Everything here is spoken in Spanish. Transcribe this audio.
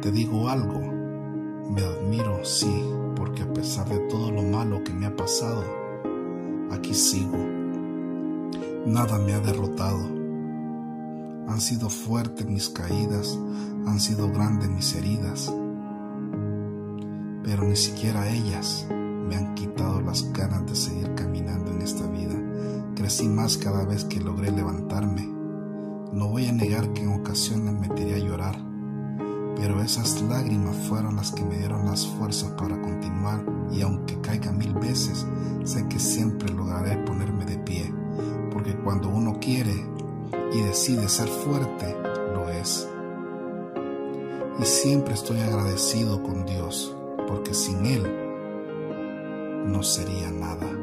Te digo algo, me admiro, sí, porque a pesar de todo lo malo que me ha pasado, aquí sigo. Nada me ha derrotado. Han sido fuertes mis caídas, han sido grandes mis heridas, pero ni siquiera ellas me han quitado las ganas de seguir caminando en esta vida. Crecí más cada vez que logré levantarme. No voy a negar que en ocasiones me tiré a llorar, pero esas lágrimas fueron las que me dieron las fuerzas para continuar, y aunque caiga 1000 veces, sé que siempre lograré ponerme de pie, porque cuando uno quiere y decide ser fuerte, lo es. Y siempre estoy agradecido con Dios, porque sin Él no sería nada.